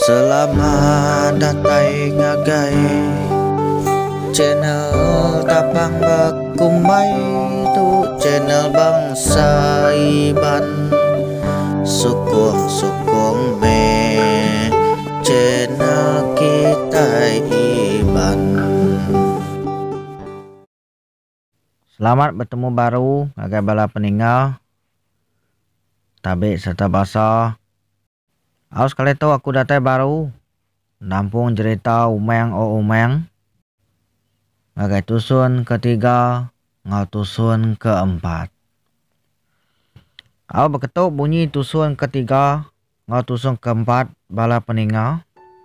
Selamat datang ngagai channel Tapang Bakumai tu channel bangsa Iban sukung me channel kita Iban. Selamat bertemu baru ngagai bala peninggal tabik serta bahasa. Awas kali tu aku datang baru nampung cerita umeng ngagai tusun ketiga ngau tusun keempat. Aku berketuk bunyi tusun ketiga ngau tusun keempat bala peninggal.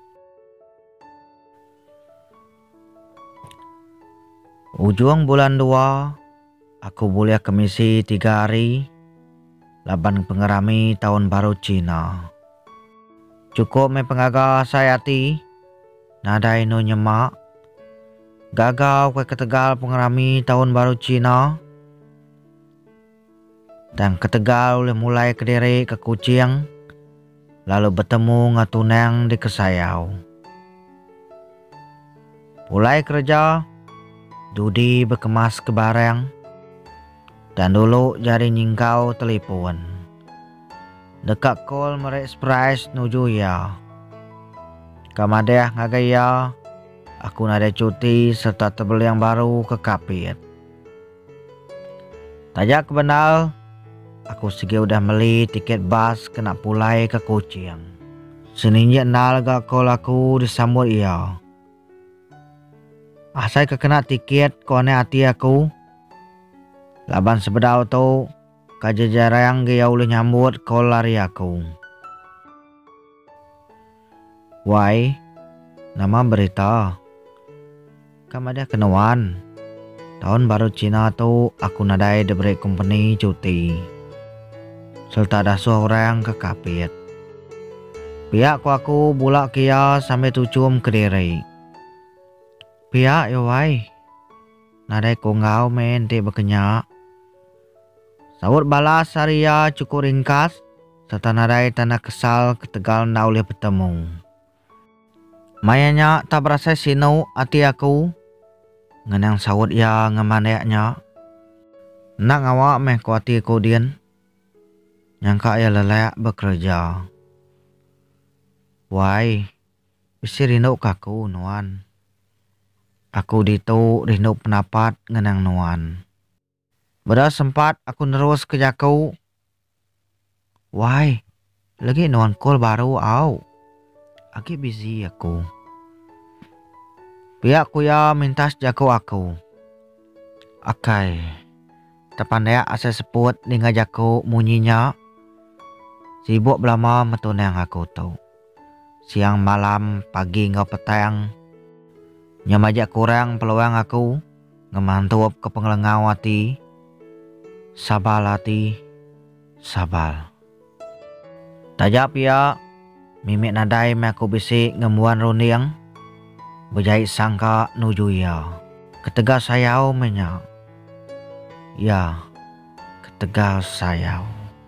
Ujung bulan 2 aku boleh ke misi 3 hari laban pengerami tahun baru Cina. Cukup me pengaga sayati nadai no nyemak gagau ke Tegal pengerami tahun baru Cina dan ke Tegal oleh mulai ke Diri ke Kuching lalu bertemu ngatunang di Kesayau. Mulai kerja Dudi berkemas ke barang dan dulu jari nyingkau telepon. Dekat call merek surprise nuju ya. Kamadeh ngagaya aku nada cuti serta terbeli yang baru ke Kapit. Tajak kebenal aku segi udah beli tiket bas kena pulai ke Kuching. Seninja nal gak call aku disambut ya. Asai kena tiket kone hati aku. Laban sebedau tu kajajarang gaya oleh nyambut kau lari aku. Wai, nama berita. Kamu ada kenawan. Tahun baru Cina tu aku nadai diberi company cuti. Serta ada seorang ke Kapit. Pihak aku bulak kia sampai tucum ke Diri. Pihak ya wai. Nadai ko ngau men te berkenyak. Sahut balas Saria cukup ringkas serta nadai tanda kesal ke Tegal nak boleh bertemu. Mayanya tak berasa sinau hati aku ngenang sahut ya ngemaneknya. Nak ngawak meh ku hati aku dian nyangka ya lelak bekerja. Wai, bisi rindu kaku nuan. Aku ditu rindu pendapat ngenang nuan. Pada sempat aku nerus ke Jakau. Wai, lagi nuan call baru au. Aki busy aku. Pihak ku ya minta Jakau aku. Akai, terpandai asa seput dengan Jakau munyinya. Sibuk belama metunang aku tu. Siang malam pagi ngau petang. Nyamajak kurang peluang aku. Ngemantup ke pengelengau hati. Sabar hati, sabar. Tajap ya, mimik nadai me aku bisik ngemuan runding. Berjahit sangka nuju ya. Ketegal sayau menyak. Ya, ketegal sayau.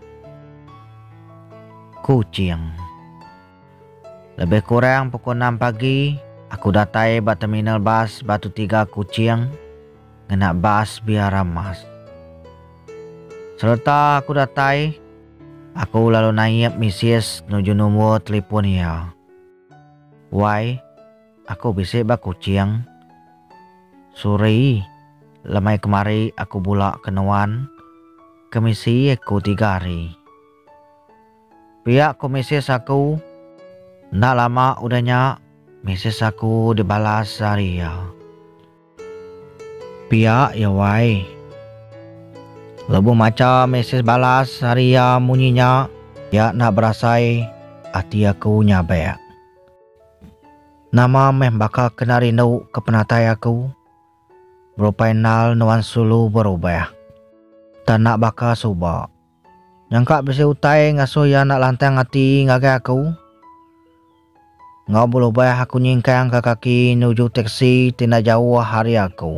Kuching. Lebih kurang pukul 6 pagi, aku datai bat terminal bas Batu Tiga Kuching. Ngenak bas biar ramas. Serta aku datai, aku lalu naik misis nuju nombor telefon ya. Wai, aku bisik bak Kuching. Suri, lemai kemari aku bulak kenuan. Kemisi aku 3 hari. Pihak komisis aku, nak lama udahnya misis aku dibalas hari ya. Pihak ya wai. Lebu macam meses balas Saria munyinya ya nak berasai hati aku nyabek. Nama meh bakal kena rindu ke penatai aku. Berupainal nuan sulu berubah. Tak nak bakal subak. Nyangka bisa utai ngasuh ya nak lantang hati ngagai aku. Ngau berubah aku nyingkang ke kaki nuju teksi tina jauh hari aku.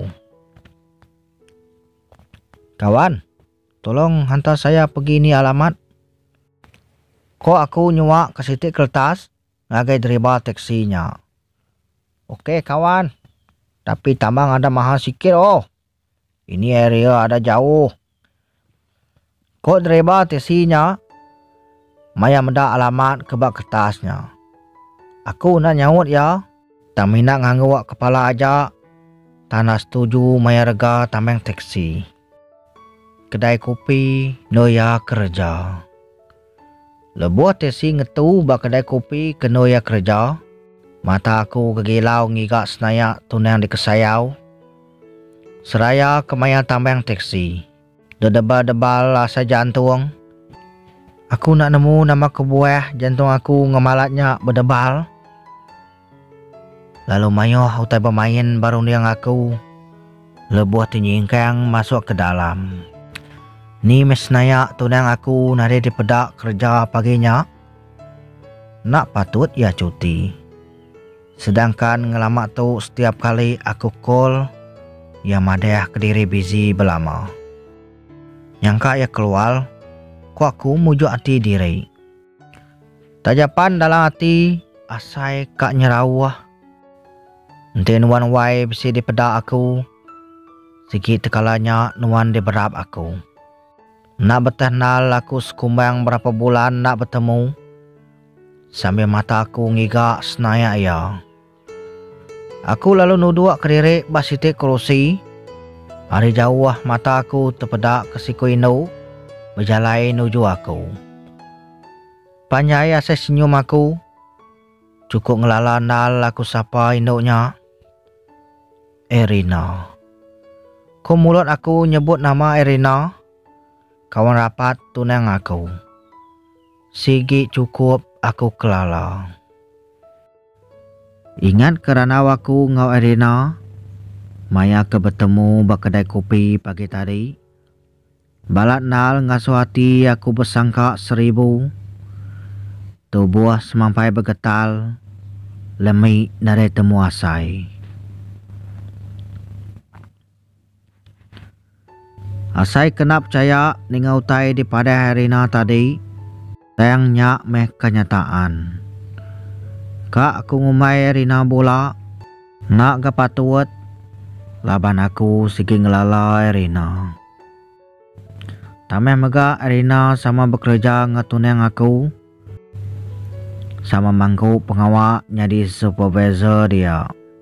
Kawan, tolong hantar saya pergi ni alamat. Kok aku nyuak ke sitik kertas ngagai driver taksinya. Oke kawan, tapi tambang ada mahal sikit oh. Ini area ada jauh. Kok driver taksinya maya mendak alamat kebak kertasnya. Aku nak nyaut ya. Tak minat ngangguak kepala aja. Tanah setuju maya rega tambang taksi. Kedai kopi noya kerja. Lebuah taksi ngetu bak kedai kopi ke noya kerja. Mata aku kegilau ngigak senayak tunang di kesayau. Seraya kemaya tambang taksi. Dedebal-debal asa jantung. Aku nak nemu nama kebuah jantung aku ngemalatnya berdebal. Lalu mayoh utai bermain barung diang aku. Lebuah tinyingkang masuk ke dalam. Ni mesnaya tunang aku nari di pedak kerja paginya. Nak patut ya cuti. Sedangkan ngelamak tu setiap kali aku call, ya madeh kediri busy belama. Nyangka ya keluar, ku aku mujuk hati diri. Tajapan dalam hati, asai kak nyerawah. Nanti nuan wai bisi di pedak aku, sikit tekalanya nuan di berap aku. Nak bertahnal aku sekumbang berapa bulan nak bertemu. Sambil mata aku ngigak senaya ya. Aku lalu nuduak ke diri basitik kerusi. Hari jauh mata aku terpedak ke siku inu. Berjalai nuju aku. Panjai asa senyum aku. Cukup ngelala nal aku sapa induknya. Erina. Ku mulut aku nyebut nama Erina. Kawan rapat tunang aku. Sigi cukup aku kelala. Ingat kerana aku ngau Erina. Maya ke bertemu bak kedai kopi pagi tadi. Balat nal ngasuh hati aku bersangka 1000. Tubuh semampai bergetal. Lemi nare temu asai. Asai kena percaya ningau tai di pada Erina tadi. Tayang nyak meh kenyataan. Kak aku ngumai Erina bola. Nak gapatuat. Laban aku sigi ngelala Erina. Tameh mega Erina sama bekerja ngetuneng aku. Sama mangku pengawak jadi supervisor dia.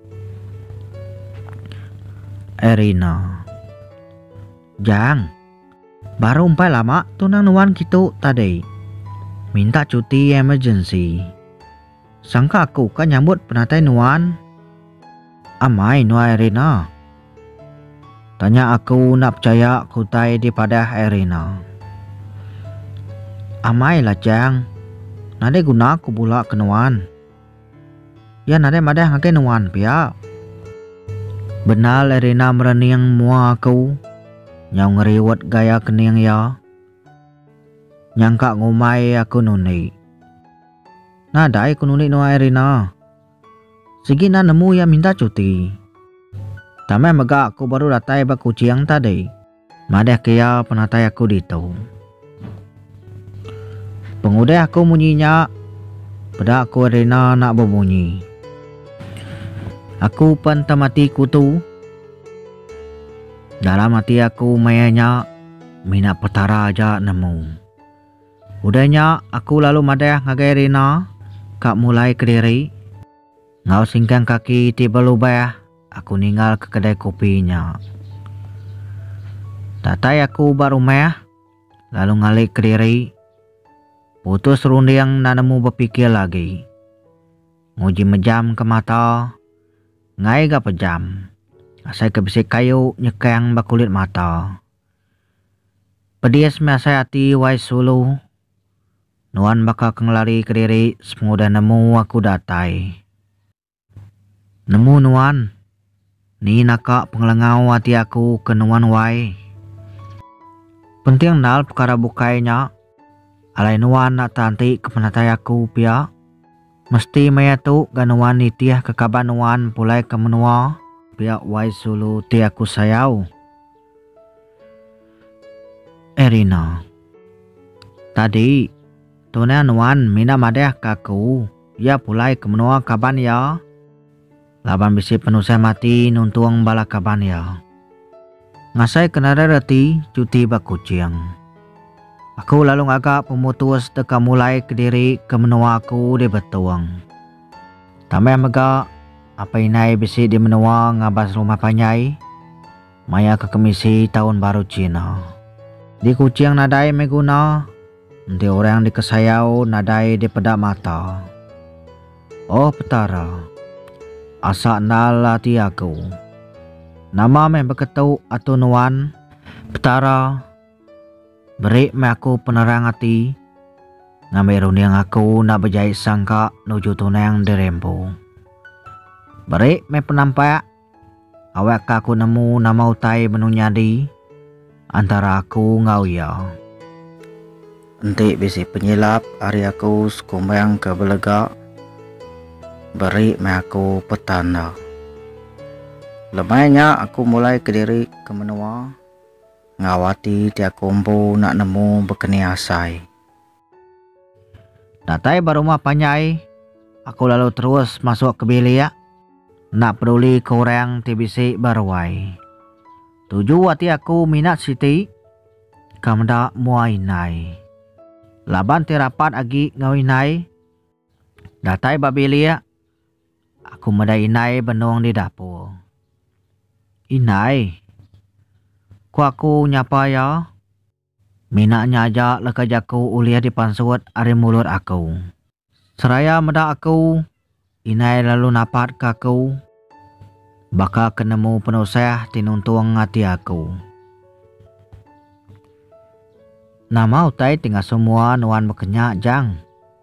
Erina. Jang. Baru umpai lama tunang nuan gitu tadi. Minta cuti emergency. Sangka aku kan nyambut penatai nuan. Amai nuan Erina. Tanya aku nak percaya kutai di pada Erina. Amai lah jang. Nade guna aku pula ke nuan. Ya nade madah ngake nuan pia. Benar Erina merening mua aku. Nyau ngeriwat gaya kening ya. Nyangka ngumai aku nuni. Nadai aku nuni nuan Erina. Sigi na nemu ya minta cuti. Tamai mega aku baru datai bak kuciang tadi. Madah kaya penatai aku dito. Pengudai aku munyinya. Pada aku Erina nak berbunyi. Aku pun tamati kutu. Dalam hati aku mayanya. Minat petara aja nemu. Udahnya aku lalu madah ngagai Erina. Kak mulai kediri. Ngau singkang kaki tiba lubah. Aku ninggal ke kedai kopinya. Tatai aku baru meh. Lalu ngalik ke diri. Putus runding nak nemu berpikir lagi. Nguji mejam ke mata. Ngai gak pejam. Asai kebisik kayu nyekang bakulit mata. Pedias asai hati wai sulu. Nuan bakal kengelari ke diri. Semudah nemu aku datai. Nemu nuan. Ni nakak pengelengau hati aku ke nuan wai. Penting nal perkara bukainya. Alai nuan nak tanti ke penatai aku pia. Mesti maya tu ganuan nitiah ke kaban nuan pulai ke menua. Pia wai sulu ti aku sayau. Erina. Tadi tunai nuan mina madeh kaku. Ya pulai ke menua kaban ya. Laban bisi penusai mati nuntuang bala kaban ya. Ngasai kenara reti cuti bakuciang. Aku lalu agak pemutus teka mulai ke diri ke menua aku di betuang. Tamai mega apa inai bisi di menua ngabas rumah panyai. Maya ke kemisi tahun baru Cina. Di kuciang nadai meguna. Nanti orang di kesayau nadai di pedak mata. Oh petara. Asa nal hati aku. Nama me berketu atau nuan. Petara. Beri me aku penerang hati. Ngambil runiang aku nak berjahit sangka nuju tunang dirempo. Beri me penampak. Awak aku nemu nama utai menunyadi. Antara aku ngau ya. Nanti bisi penyilap hari aku sekumbang ke belega. Beri me aku petanda. Lemahnya aku mulai ke diri ke menua. Ngawati tiak kumpu nak nemu bekeni asai. Datai barumah panyai. Aku lalu terus masuk ke bilik. Nak peduli ke orang tibisi barwai. Tuju hati aku minat siti. Kamda muainai. Laban tirapat agi ngawinai. Datai babilia. Aku madainai benong di dapur. Inai. Ku aku nyapa ya. Minaknya aja lekajaku uliah di pansuat ari mulut aku. Seraya meda aku. Inai lalu napat ke aku. Baka kenemu penusah tinuntuang hati aku. Nama utai tinggal semua nuan berkenyak jang.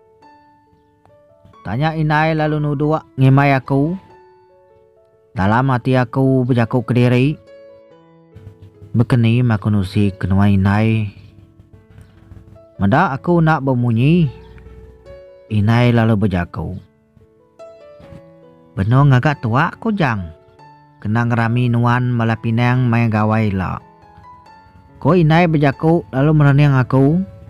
Tanya inai lalu nudua ngimai aku. Dalam hati aku berjaku ke diri. Bekeni makunusi kenua inai. Meda aku nak bemunyi. Inai lalu berjaku. Benong agak tua aku jang. Kenang rami nuan malah pinang main gawai lah. Ko inai berjaku lalu mereniang aku.